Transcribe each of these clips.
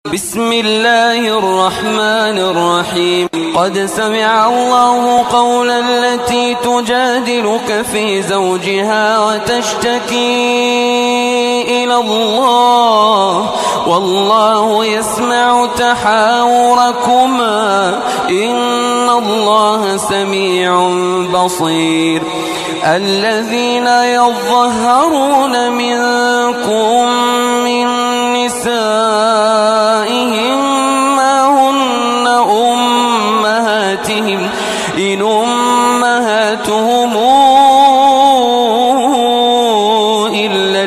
بسم الله الرحمن الرحيم. قد سمع الله قول التي تجادلك في زوجها وتشتكي إلى الله والله يسمع تحاوركما إن الله سميع بصير. الذين يظهرون منكم من نسائهم ما هن أمهاتهم إن أمهاتهم إلا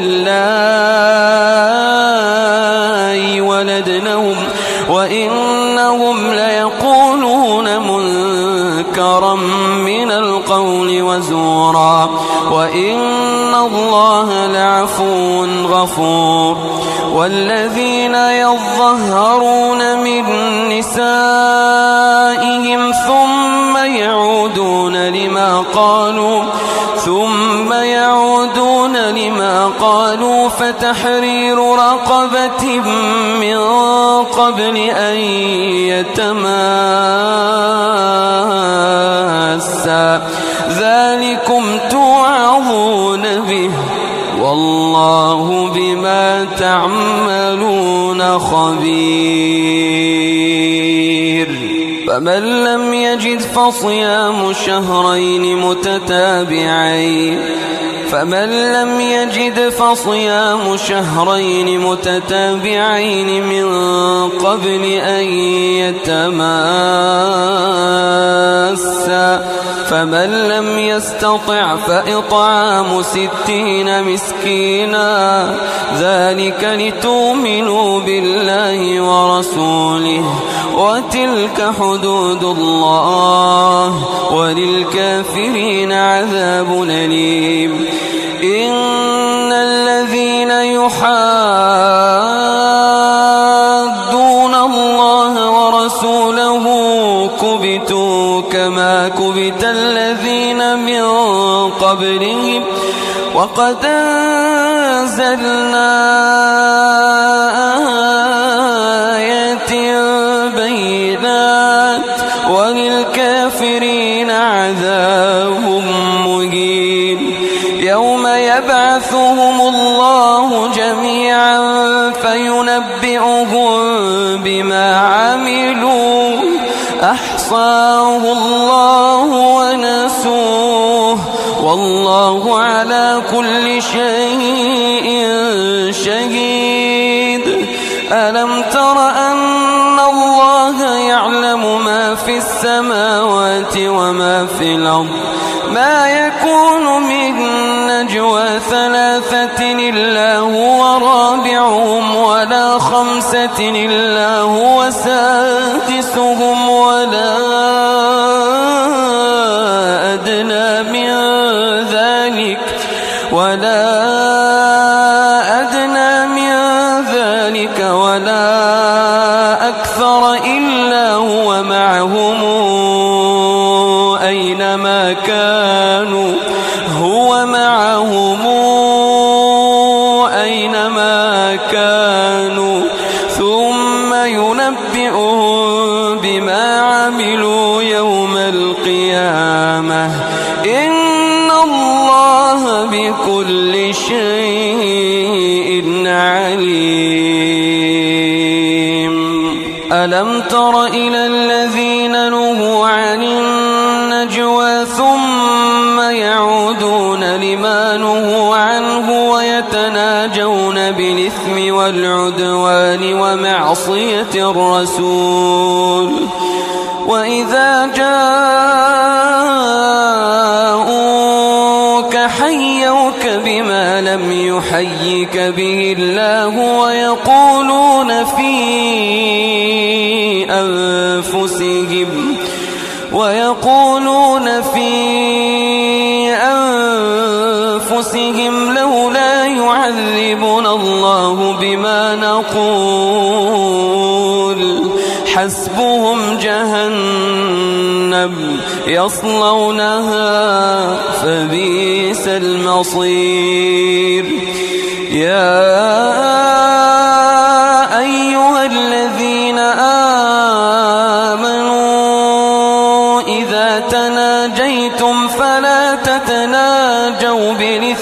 اللائي ولدنهم وإنهم ليقولون منكرا من القول وزورا وإن الله لعفو غفور. والذين يظهرون من نسائهم ثم يعودون لما قالوا فتحرير رقبة من قبل أن يتماسا ذلكم توعظون به والله بما تعملون خبير. فمن لم يجد فصيام شهرين متتابعين من قبل أن يتماسا فمن لم يستطع فإطعام 60 مسكينا ذلك لتؤمنوا بالله ورسوله وتلك حدود الله وللكافرين عذاب أليم. إن الذين يحادون الله ورسوله كبتوا كما كبت الذين من قبلهم وقد أنزلنا آيات بينات وللكافرين عذاب مهين. يوم يبعثهم الله جميعا فينبئهم بما عملوا أحصاه الله ونسوه والله على كل شيء شهيد. ألم تر أن الله يعلم ما في السماوات وما في الأرض ما يكون من نجوى 3 إلا هو رابعهم ولا 5 إلا هو سادسهم ولا أدنى من ذلك ولا أكثر إلا هو معهم أينما كانوا ثم ينبئهم بما عملوا يوم القيامة إن الله بكل شيء عليم. ألم تر إلى الذين نهوا عن النجوى ثم يعودون لما نهوا عنه ويتناجون بالإثم والعدوان ومعصية الرسول وإذا جاءوك حيوك بما لم يحيك به الله ويقولون في أنفسهم لولا يعذبنا الله بما نقول حسبهم جهنم يصلونها فبئس المصير. يا أيها الذين آمنوا إذا تناجيتم فلا تتناجوا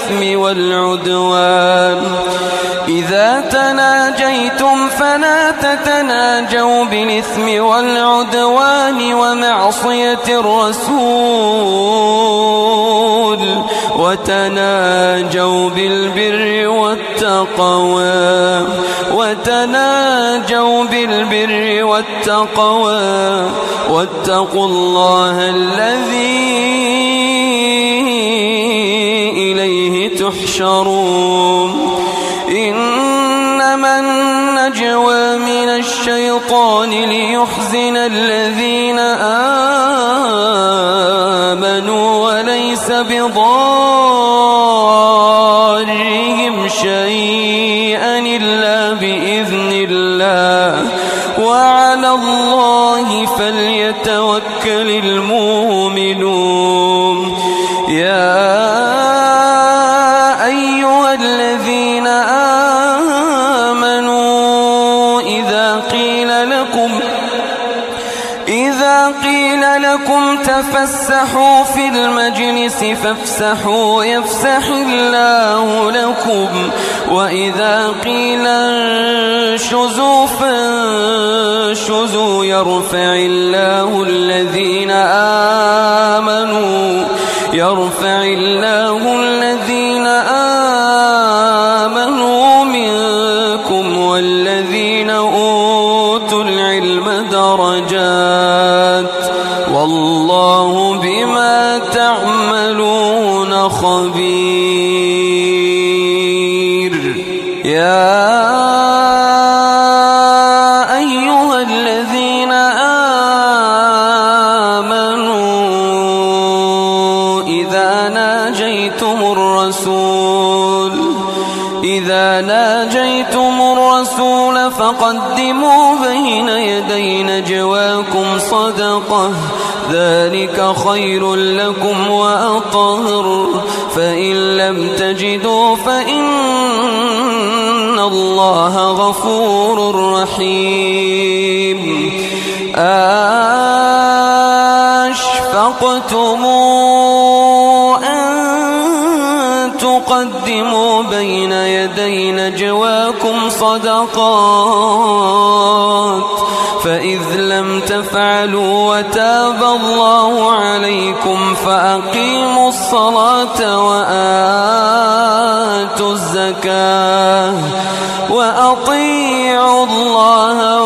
بالإثم والعدوان ومعصية الرسول وتناجوا بالبر والتقوى واتقوا الله الذي إليه تحشرون إنما النجوى من الشيطان ليحزن الذين آمنوا وليس بضارهم شيئا إلا بإذن الله وعلى الله فليتوكل المؤمنون يا أيها الذين آمنوا إذا قيل لكم تفسحوا في المجلس فافسحوا يفسح الله لكم وإذا قيل انشزوا فانشزوا يرفع الله الذين آمنوا منكم والذين أوتوا العلم درجات والله بما تعملون خبير يا أيها الذين آمنوا إذا ناجيتم الرسول فقدموا بين يدي نجواكم صدقة ذلك خير لكم وأطهر فإن لم تجدوا فإن الله غفور رحيم أشفقتم أن تقدموا بين يدي نجواكم صدقات فإذ لم تفعلوا وتاب الله عليكم فأقيموا الصلاة وآتوا الزكاة وأطيعوا الله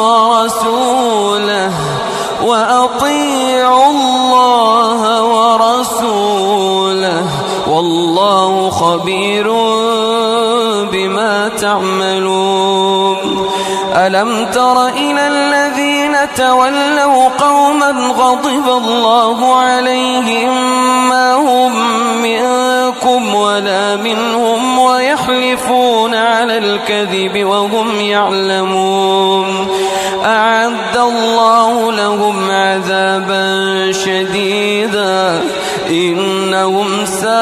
ورسوله والله خبير بما تعملون ألم تر إلى الذين تولوا قوما غضب الله عليهم ما هم منكم ولا منهم ويحلفون على الكذب وهم يعلمون أعد الله لهم عذابا شديدا إنهم ساء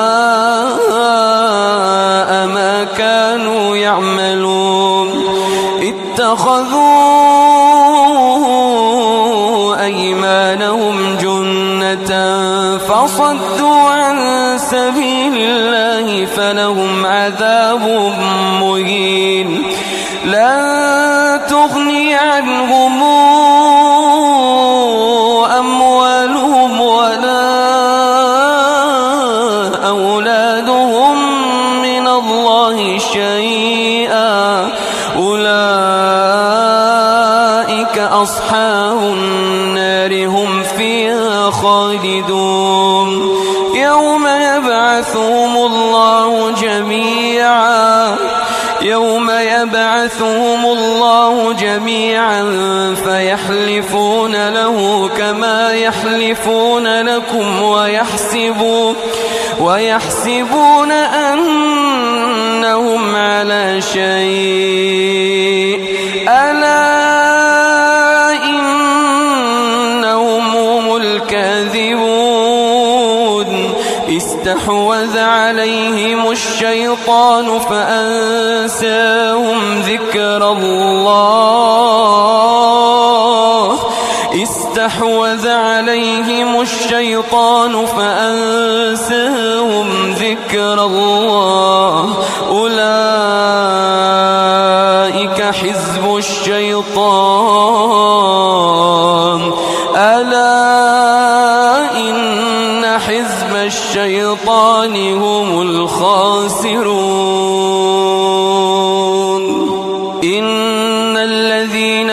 ما كانوا يعملون اتخذوا أيمانهم جنة فصدوا عن سبيل الله فلهم عذاب مهين لا تغني عنهم أموالهم ولا أولادهم من الله شيئا أولئك أصحاب النار هم فيها خالدون يوم يبعثهم الله جميعا فيحلفون له كما يحلفون لكم ويحسبون أنهم على شيء ألا إنهم هم الكاذبون استحوذ عليهم الشيطان فأنساهم ذكر الله استحوذ عليهم الشيطان فأنساهم ذكر الله أولئك حزب الشيطان ألا إن حزب الشيطان هم الخاسرون إن الذين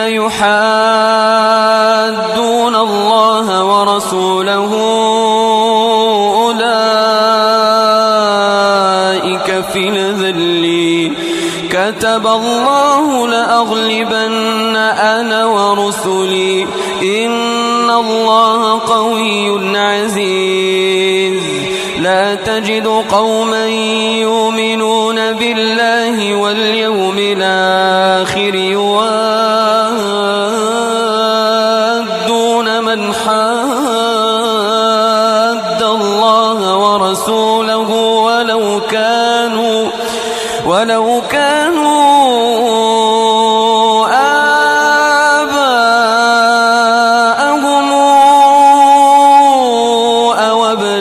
يحادون الله ورسوله أولئك في الذلين كتب الله لأغلبن أنا ورسلي إن الله قوي عزيز لا تجد قوما يؤمنون بالله واليوم الآخر يوادون من حاد الله ورسوله ولو كانوا آباءهم أو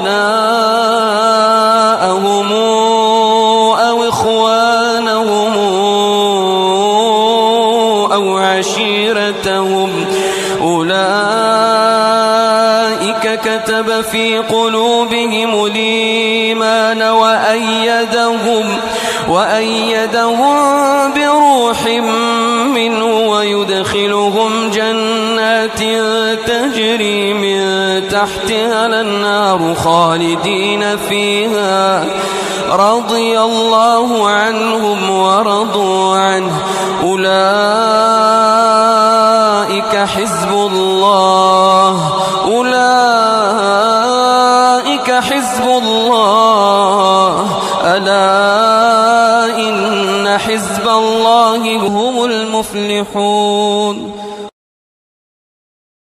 أبناءهم أو إخوانهم أو عشيرتهم أولئك كتب في قلوبهم الإيمان وأيدهم بروح منه ويدخلهم جنات تجري من تحتها الأنهار خالدين فيها رضي الله عنهم ورضوا عنه أولئك حزب الله ألا إن حزب الله هم المفلحون.